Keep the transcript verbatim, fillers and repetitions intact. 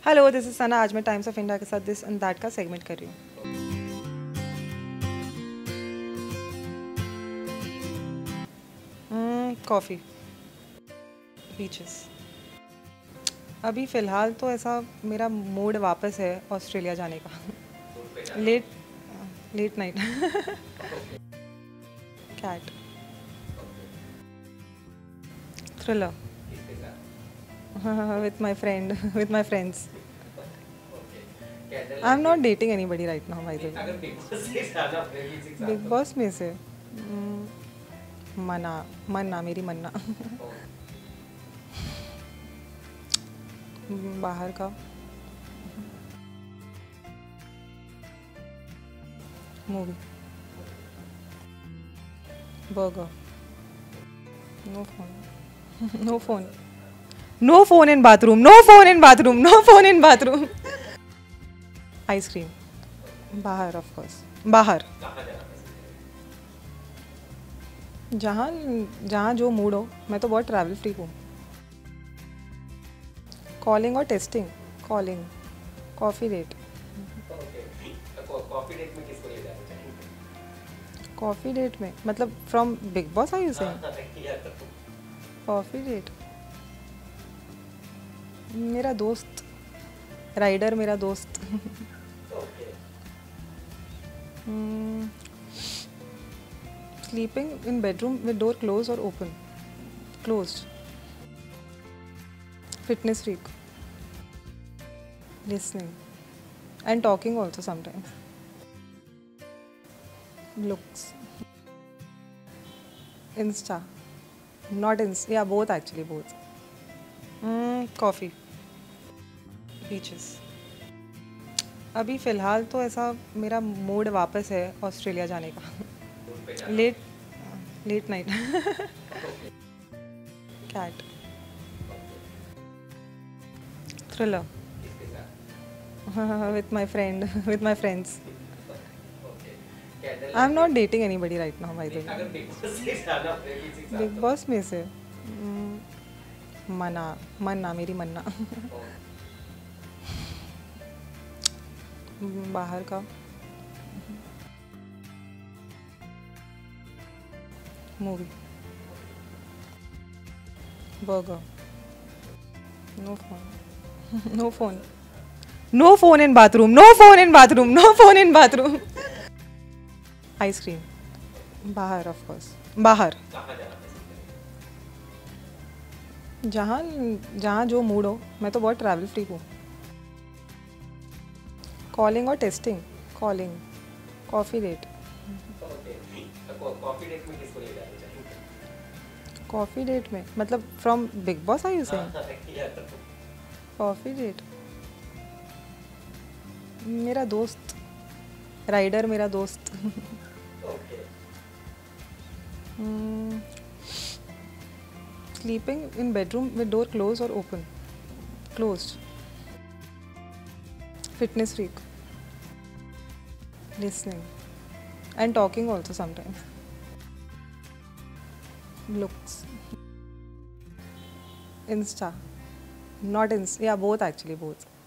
Hello, this is सना। आज मैं times of India के साथ दिस एंड दैट का सेगमेंट कर रही हूँ। Coffee, beaches. अभी फ़िलहाल तो ऐसा मेरा मूड वापस है ऑस्ट्रेलिया जाने का। Late late night. Cat. Thriller. With my friend with my friends. I am not dating anybody right now. Bigg Boss में से hmm, मना मन्ना मेरी मन्ना। बाहर का movie. Burger. No phone. No phone. No phone in bathroom. No phone in bathroom. No phone in bathroom. Ice cream. बाहर of course. बाहर। जहाँ जहाँ जो मूड हो। मैं तो बहुत ट्रैवल फ्री हूँ। कॉलिंग और testing. Calling. Coffee date. Coffee date में किसको ले जाना चाहिए? कॉफ़ी डेट में मतलब from Bigg Boss are you saying? Coffee date मेरा दोस्त राइडर, मेरा दोस्त। Sleeping in bedroom with door close और open. Closed. Fitness freak. Listening and talking also sometimes. looks. Insta. Not Insta. Yeah, both actually, both. Mm, coffee. Beaches. अभी फ़िलहाल तो ऐसा मेरा मूड वापस है ऑस्ट्रेलिया जाने का। Late late night. Cat. Thriller. With my friend with my friends. I am not dating anybody right now. Bigg Boss में से hmm, मना मन्ना मेरी मन्ना। बाहर का movie. Burger. No phone. No phone. No phone in bathroom. No phone in bathroom. No phone in bathroom. Ice cream. बाहर of course. बाहर। जहाँ जहाँ जो मूड हो। मैं तो बहुत ट्रैवल फ्री हूँ। कॉलिंग और testing. Calling. Coffee date. Coffee date में किसको ले जाना चाहिए? कॉफ़ी डेट में मतलब from Bigg Boss are you saying? Coffee date मेरा दोस्त राइडर, मेरा दोस्त। Sleeping in bedroom with door close और open. Closed. Fitness freak. Listening and talking also sometimes. Looks. Insta. Not Insta. Yeah, both actually, both.